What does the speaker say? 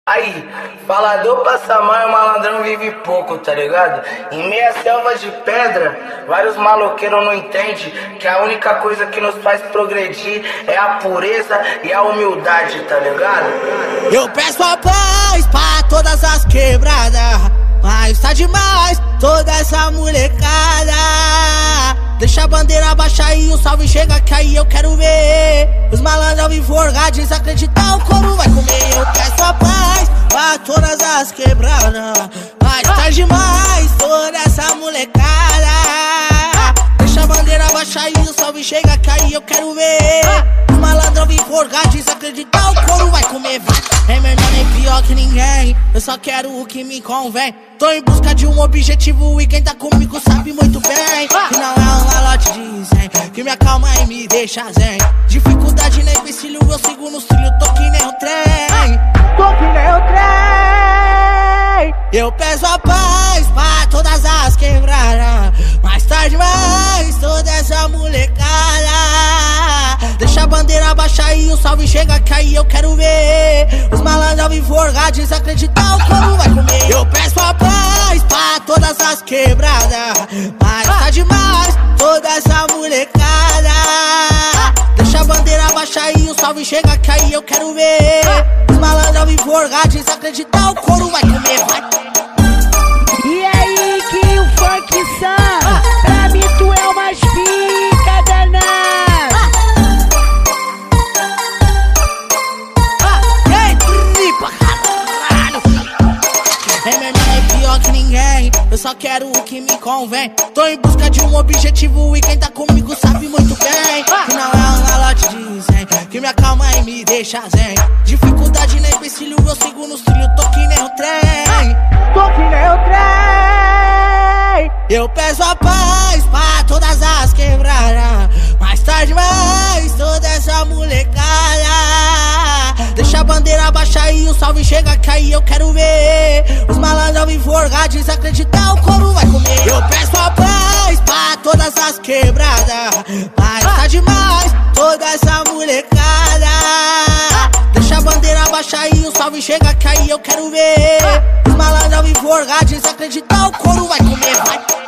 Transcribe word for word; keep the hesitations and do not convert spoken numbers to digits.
Aí, falador passa mal e o malandrão vive pouco, tá ligado? Em meia selva de pedra, vários maloqueiros não entendem que a única coisa que nos faz progredir é a pureza e a humildade, tá ligado? Eu peço a paz pra todas as quebradas, mas tá demais toda essa molecada. Deixa a bandeira baixar e o salve chega que aí eu quero ver os malandrão me forgar, desacreditar, o couro vai comer. Eu peço a paz pra todas as quebradas, mas tá demais toda essa molecada. Deixa a bandeira baixar e o salve chega que aí eu quero ver os malandrão me forgar, desacreditar, o couro vai comer. É melhor nem pior que ninguém, eu só quero o que me convém. Tô em busca de um objetivo e quem tá comigo sabe muito bem que não é um malote de zen, que me acalma e me deixa zen. Dificuldade nem empecilho, eu sigo no trilho, tô que nem o trem. Tô que nem o trem. Eu peço a paz pra todas as quebradas, mais tarde mais toda essa molecada. Deixa a bandeira baixar e o salve chega que aí eu quero ver os malandrão me forgar, desacreditar, o couro vai comer. Eu peço a paz pra todas as quebradas, mas tá demais toda essa molecada. Deixa a bandeira baixar e o salve chega que aí eu quero ver os malandrão me forgar, desacreditar, o couro vai comer, vai. E aí que o funk samba, pra mim tu é uma pica danada. É melhor nem pior que ninguém, eu só quero o que me convém. Tô em busca de um objetivo e quem tá comigo sabe muito bem que não é um malote de zen, que me acalma e me deixa zen. Dificuldade nem empecilho, eu sigo nos trilhos, tô que nem o trem. Tô que nem o trem. Eu peço a paz pra todas as quebradas, mais tarde mais toda essa molecada. Deixa a bandeira baixar e o salve chega que aí eu quero ver os malandrão me forgar, desacreditar, o couro vai comer. Eu peço a paz pra todas as quebradas, mas tá demais toda essa molecada. Deixa a bandeira baixar e o salve chega que aí eu quero ver os malandrão me forgar, desacreditar, o couro vai comer, vai.